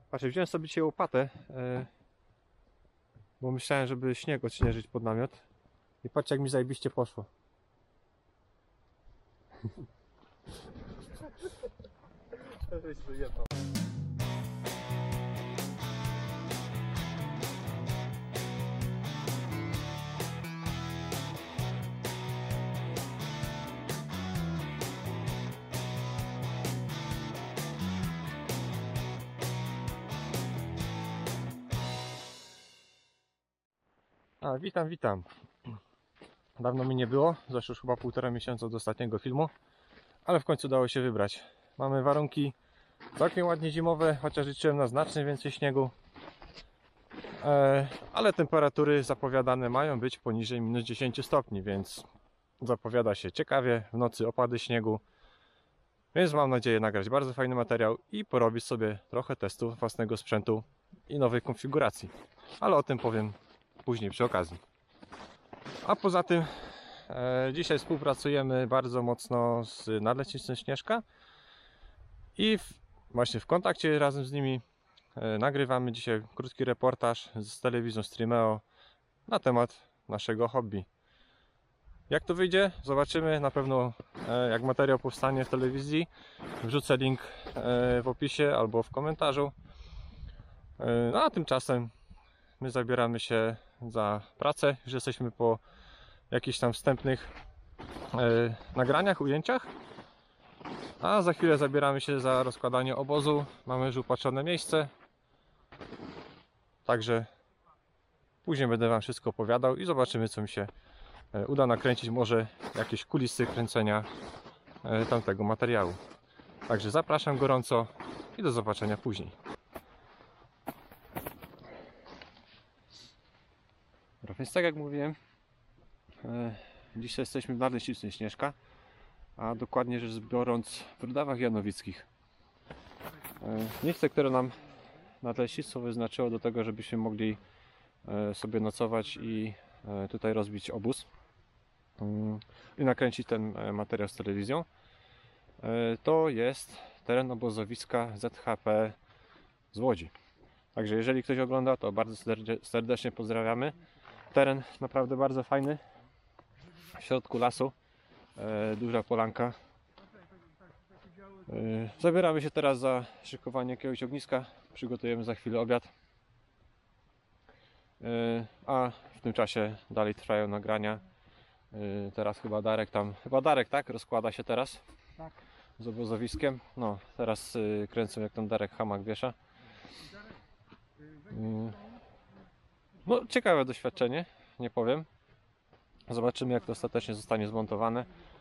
Patrzcie, wziąłem sobie dzisiaj łopatę, bo myślałem, żeby śnieg odśnieżyć pod namiot. I patrzcie, jak mi zajebiście poszło. Witam. Dawno mi nie było, zeszło już chyba 1,5 miesiąca od ostatniego filmu, ale w końcu udało się wybrać. Mamy warunki całkiem ładnie zimowe, chociaż liczyłem na znacznie więcej śniegu. Ale temperatury zapowiadane mają być poniżej minus 10 stopni, więc zapowiada się ciekawie, w nocy opady śniegu. Więc mam nadzieję nagrać bardzo fajny materiał i porobić sobie trochę testów własnego sprzętu i nowej konfiguracji. Ale o tym powiem później przy okazji. A poza tym dzisiaj współpracujemy bardzo mocno z Nadlecznictwem Śnieżka i właśnie w kontakcie razem z nimi nagrywamy dzisiaj krótki reportaż z telewizją Streameo na temat naszego hobby. Jak to wyjdzie? Zobaczymy. Na pewno jak materiał powstanie w telewizji, wrzucę link w opisie albo w komentarzu. No a tymczasem my zabieramy się za pracę. Już jesteśmy po jakichś tam wstępnych nagraniach, ujęciach. A za chwilę zabieramy się za rozkładanie obozu. Mamy już upatrzone miejsce. Także później będę Wam wszystko opowiadał i zobaczymy, co mi się uda nakręcić. Może jakieś kulisy kręcenia tamtego materiału. Także zapraszam gorąco i do zobaczenia później. Więc tak jak mówiłem, dzisiaj jesteśmy w Nadleśnictwie Śnieżka, a dokładnie rzecz biorąc w Rudawach Janowickich. Miejsce, które nam Nadleśnictwo wyznaczyło do tego, żebyśmy mogli sobie nocować i tutaj rozbić obóz i nakręcić ten materiał z telewizją. To jest teren obozowiska ZHP z Łodzi. Także jeżeli ktoś ogląda, to bardzo serdecznie pozdrawiamy. Teren naprawdę bardzo fajny, w środku lasu, duża polanka. Zabieramy się teraz za szykowanie jakiegoś ogniska, przygotujemy za chwilę obiad. A w tym czasie dalej trwają nagrania. Teraz chyba Darek tak? Rozkłada się teraz? Tak. Z obozowiskiem. No, teraz kręcą, jak ten Darek hamak wiesza. No, ciekawe doświadczenie, nie powiem. Zobaczymy, jak to ostatecznie zostanie zmontowane.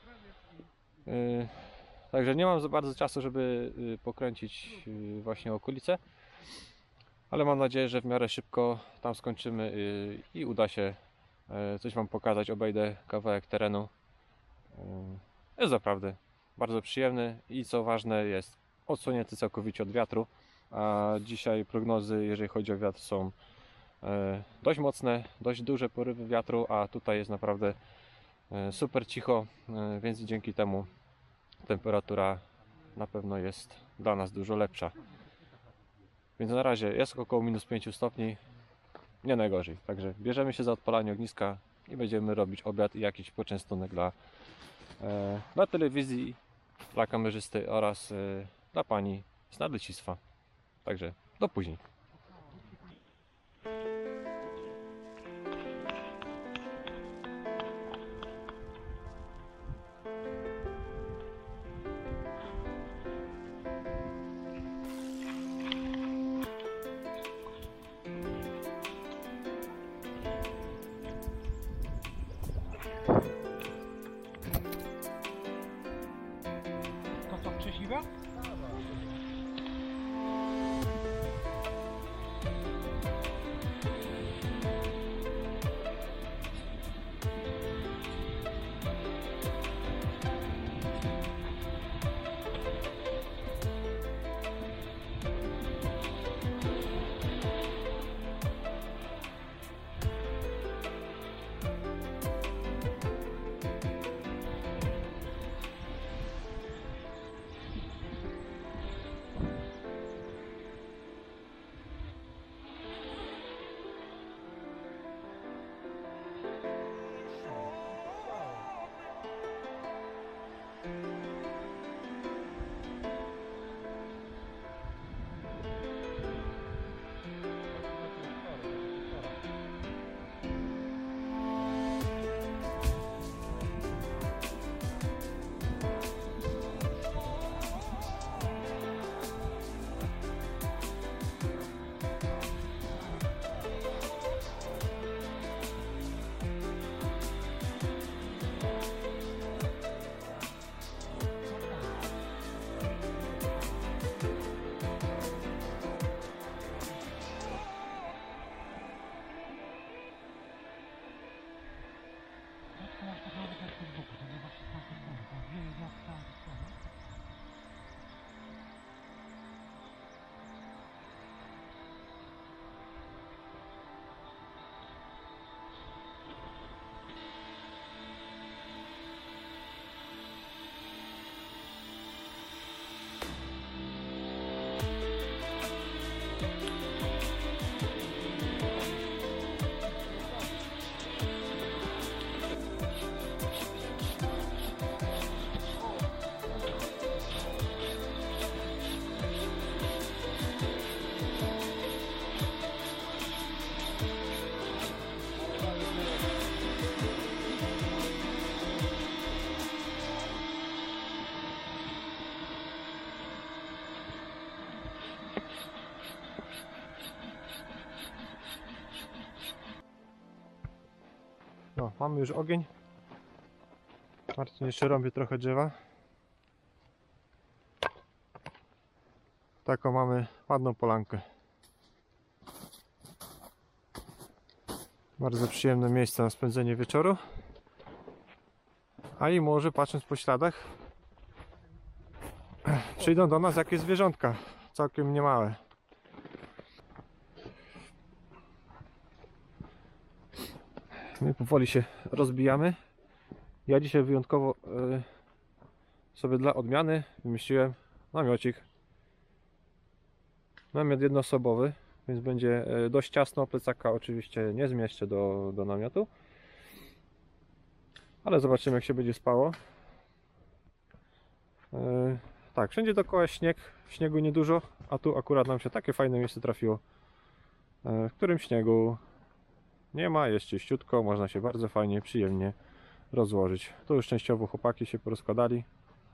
Także nie mam za bardzo czasu, żeby pokręcić właśnie okolice, ale mam nadzieję, że w miarę szybko tam skończymy i uda się coś Wam pokazać. Obejdę kawałek terenu. Jest naprawdę bardzo przyjemny i co ważne, jest odsłonięty całkowicie od wiatru, a dzisiaj prognozy, jeżeli chodzi o wiatr, są dość mocne, dość duże porywy wiatru, a tutaj jest naprawdę super cicho, więc dzięki temu temperatura na pewno jest dla nas dużo lepsza. Więc na razie jest około minus 5 stopni, nie najgorzej. Także bierzemy się za odpalanie ogniska i będziemy robić obiad i jakiś poczęstunek dla telewizji, dla kamerzysty oraz dla pani z Nadleśnictwa. Także do później. To co, krzesiwa? O, mamy już ogień. Marcin jeszcze rąbie trochę drzewa. Taką mamy ładną polankę. Bardzo przyjemne miejsce na spędzenie wieczoru. A i może, patrząc po śladach, przyjdą do nas jakieś zwierzątka, całkiem niemałe. My powoli się rozbijamy. Ja dzisiaj wyjątkowo sobie dla odmiany wymyśliłem namiocik. Namiot jednoosobowy, więc będzie dość ciasno. Plecaka oczywiście nie zmieszczę do namiotu, ale zobaczymy, jak się będzie spało. Tak, wszędzie dookoła śnieg, śniegu niedużo, a tu akurat nam się takie fajne miejsce trafiło, w którym śniegu nie ma, jest czyściutko, można się bardzo fajnie, przyjemnie rozłożyć. Tu już częściowo chłopaki się porozkładali.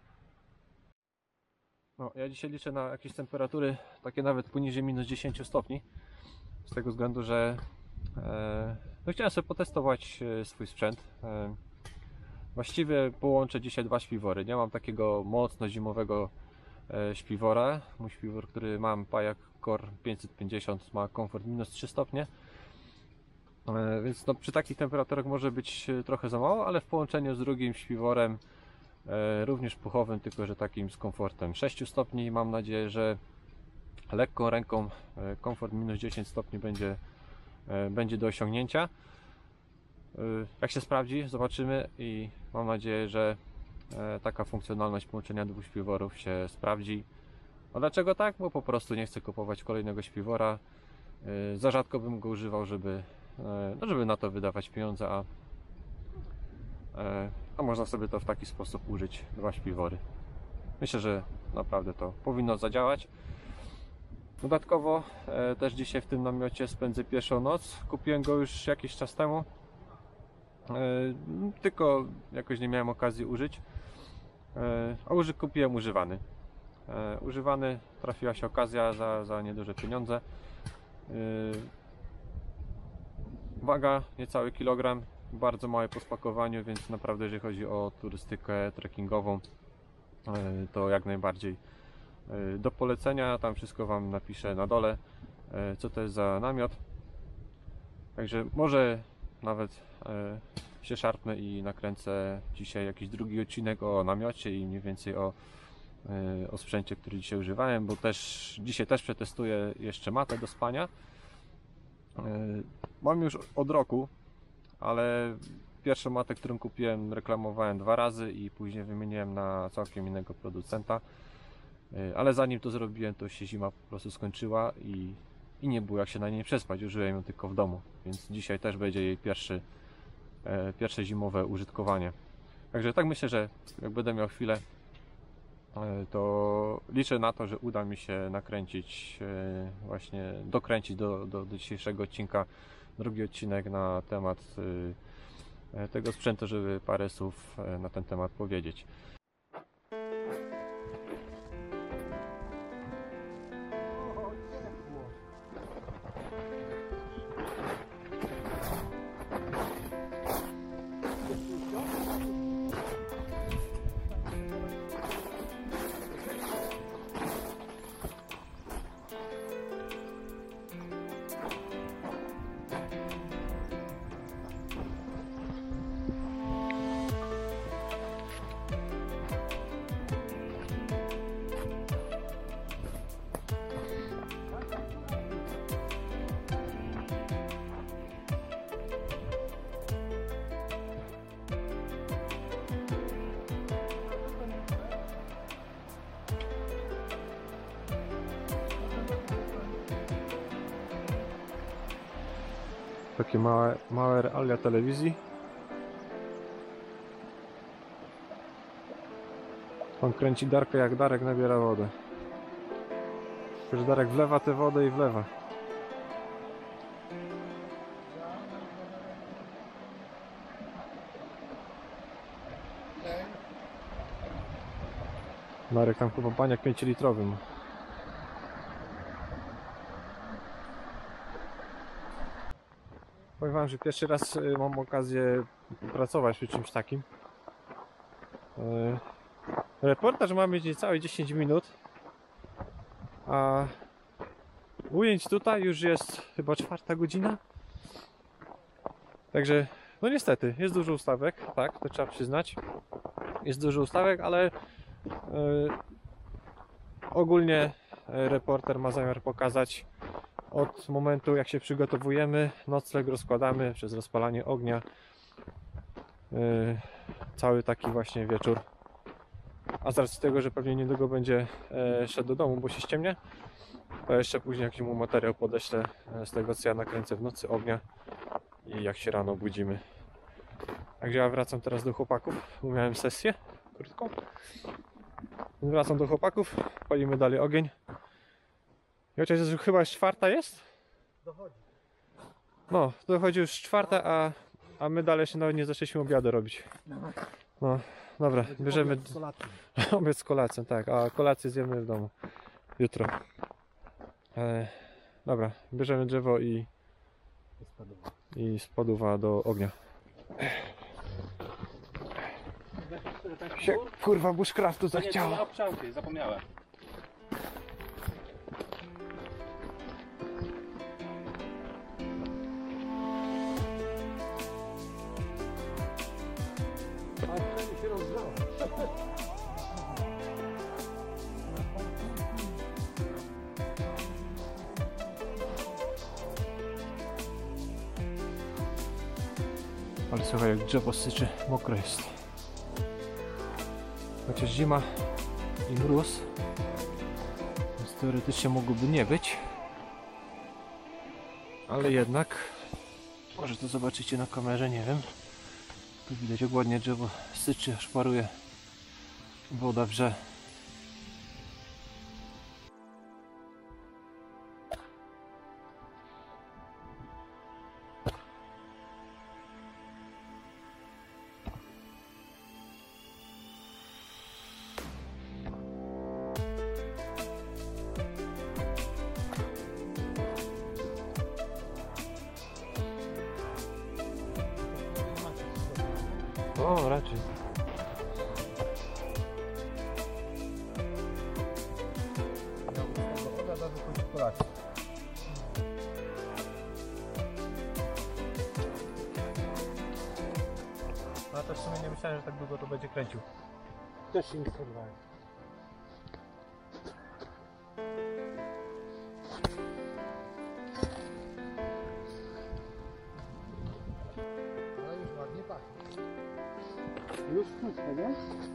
No, ja dzisiaj liczę na jakieś temperatury takie nawet poniżej minus 10 stopni, z tego względu, że no, chciałem sobie potestować swój sprzęt. Właściwie połączę dzisiaj dwa śpiwory. Nie mam takiego mocno zimowego śpiwora. Mój śpiwór, który mam, Pajak Core 550, ma komfort minus 3 stopnie. Więc no, przy takich temperaturach może być trochę za mało, ale w połączeniu z drugim śpiworem, również puchowym, tylko że takim z komfortem 6 stopni, mam nadzieję, że lekką ręką komfort minus 10 stopni będzie do osiągnięcia. Jak się sprawdzi, zobaczymy i mam nadzieję, że taka funkcjonalność połączenia dwóch śpiworów się sprawdzi. A dlaczego tak? Bo po prostu nie chcę kupować kolejnego śpiwora. Za rzadko bym go używał, żeby na to wydawać pieniądze, a można sobie to w taki sposób użyć, dwa śpiwory. Myślę, że naprawdę to powinno zadziałać. Dodatkowo też dzisiaj w tym namiocie spędzę pierwszą noc. Kupiłem go już jakiś czas temu, tylko jakoś nie miałem okazji użyć, a kupiłem używany. Używany, trafiła się okazja za nieduże pieniądze. Waga niecały kilogram, bardzo małe po spakowaniu, więc naprawdę jeżeli chodzi o turystykę trekkingową, to jak najbardziej do polecenia. Tam wszystko Wam napiszę na dole, co to jest za namiot. Także może nawet się szarpnę i nakręcę dzisiaj jakiś drugi odcinek o namiocie i mniej więcej o sprzęcie, który dzisiaj używałem, bo dzisiaj też przetestuję jeszcze matę do spania. Mam już od roku, ale pierwszą matę, którą kupiłem, reklamowałem 2 razy i później wymieniłem na całkiem innego producenta. Ale zanim to zrobiłem, to się zima po prostu skończyła i nie było jak się na niej przespać. Użyłem ją tylko w domu, więc dzisiaj też będzie jej pierwsze zimowe użytkowanie. Także tak myślę, że jak będę miał chwilę, to liczę na to, że uda mi się nakręcić, właśnie dokręcić do dzisiejszego odcinka drugi odcinek na temat tego sprzętu, żeby parę słów na ten temat powiedzieć. Takie małe realia telewizji. Pan kręci Darka, jak Darek nabiera wodę. Tylko, że Darek wlewa tę wodę i wlewa. Darek tam chyba baniak 5-litrowy ma. Powiem Wam, że pierwszy raz mam okazję pracować przy czymś takim. Reportaż ma mieć niecałe 10 minut, a ujęć tutaj już jest chyba 4. godzina. Także, no niestety, jest dużo ustawek, tak, to trzeba przyznać. Jest dużo ustawek, ale ogólnie reporter ma zamiar pokazać od momentu, jak się przygotowujemy, nocleg rozkładamy przez rozpalanie ognia, cały taki właśnie wieczór. A z racji tego, że pewnie niedługo będzie szedł do domu, bo się ściemnia, to jeszcze później jakiś mu materiał podeślę z tego, co ja nakręcę w nocy ognia i jak się rano budzimy. Także ja wracam teraz do chłopaków, bo miałem sesję krótką. Wracam do chłopaków, palimy dalej ogień. I chociaż chyba już 4 jest? Dochodzi. No, dochodzi już 4, a my dalej się nawet nie zaczęliśmy obiadu robić. No, dobra, bierzemy obiad z kolacją, tak, a kolację zjemy w domu jutro. Dobra, bierzemy drzewo i spaduwa do ognia. Się kurwa bushcraftu zachciało. Na obszarcie, zapomniałem. się rozgrzało. Ale słuchaj, jak drzewo syczy, mokro jest. Chociaż zima i mróz, więc teoretycznie mogłoby nie być. Ale jednak, może to zobaczycie na kamerze, nie wiem. Tu widać, jak ładnie drzewo syczy, aż paruje, woda wrze. O, raczej. No to w sumie nie myślałem, że tak długo to będzie kręcił. Też się nie spodziewałem. Ale już ładnie pachnie. Już puste, nie?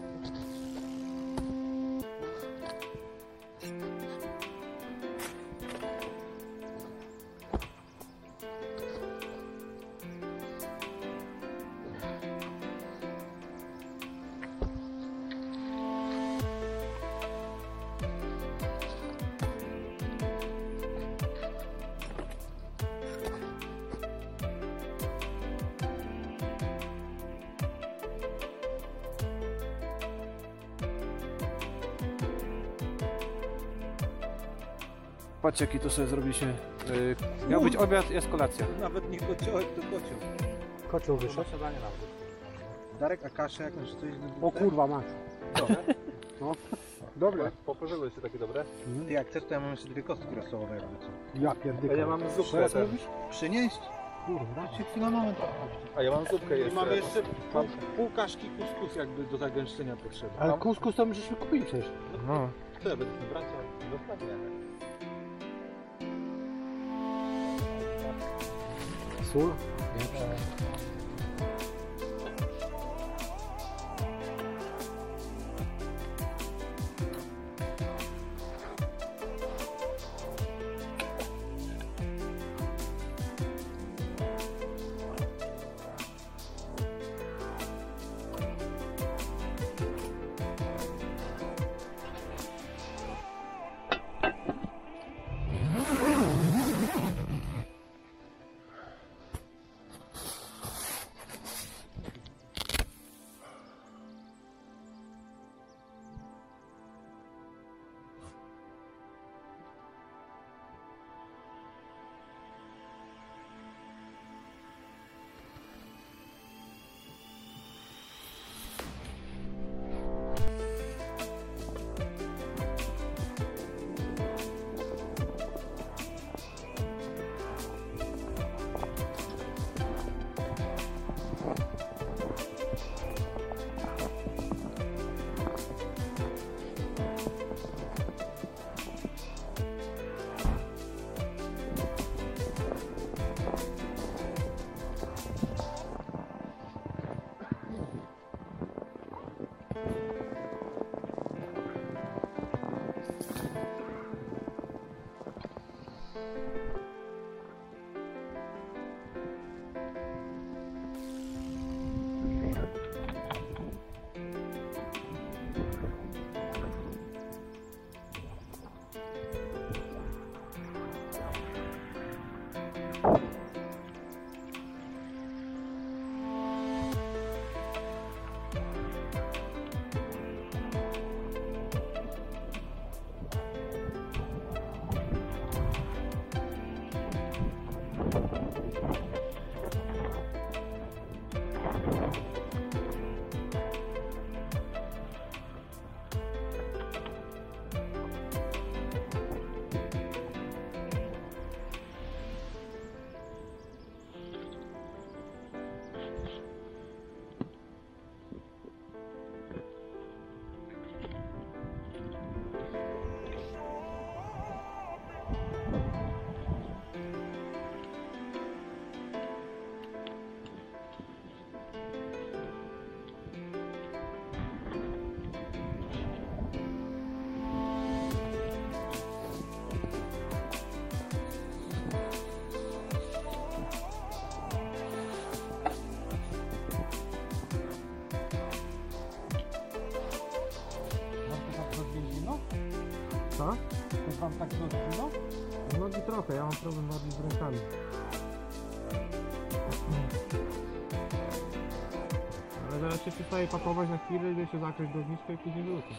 Patrzcie, jaki to sobie zrobiliśmy. Miał być obiad, jest kolacja. Nawet nie kociołek, to kocioł. Kocioł wyszedł? Darek, a kaszę jakąś coś? O kurwa, masz. Dobre? No. Dobre. Poporzegłe jest takie dobre? Ty jak chcesz, to ja mam jeszcze 2 kostki rosołowe jakby co. Ja pierdykam. A ja mam zupkę Teraz też. mówisz? Przynieść? Kurwa. Się chwila moment. A ja mam zupkę I jeszcze. mamy jeszcze pół kaszki kuskus jakby do zagęszczenia potrzebne. Ale kuskus to my żeśmy kupili przecież. No. Co ja będę wracał? Dokładnie. Sól? Wam tak nogi zimno? Nogi trochę, ja mam problem bardziej z rękami. Ale zaraz się przestaje pakować na chwilę, idę się zakryć downiczkę i później wrócę.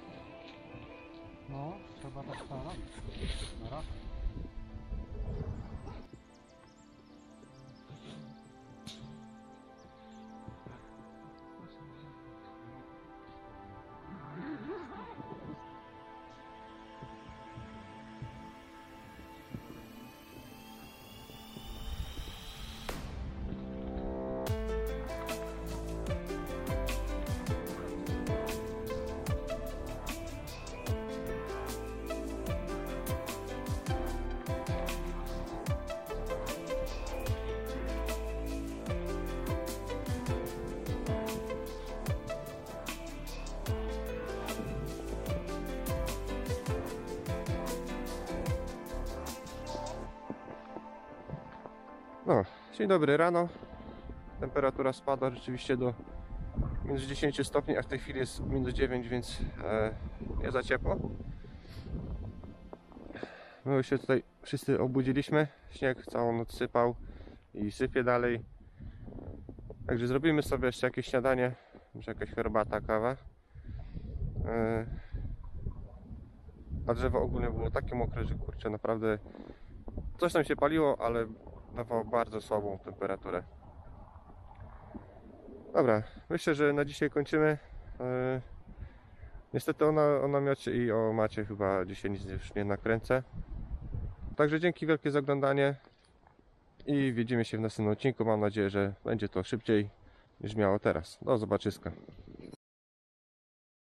No, trzeba tak starać. Dobra. No, dzień dobry rano. Temperatura spada rzeczywiście do minus 10 stopni, a w tej chwili jest minus 9, więc nie za ciepło. My już się tutaj wszyscy obudziliśmy. Śnieg całą noc sypał i sypie dalej. Także zrobimy sobie jeszcze jakieś śniadanie, może jakaś herbata, kawa. A drzewo ogólnie było takie mokre, że kurczę, naprawdę coś tam się paliło, ale dawało bardzo słabą temperaturę. Dobra, myślę, że na dzisiaj kończymy. Niestety o namiocie i o macie chyba dzisiaj nic już nie nakręcę. Także dzięki wielkie za oglądanie i widzimy się w następnym odcinku. Mam nadzieję, że będzie to szybciej niż miało teraz. Do zobaczyska.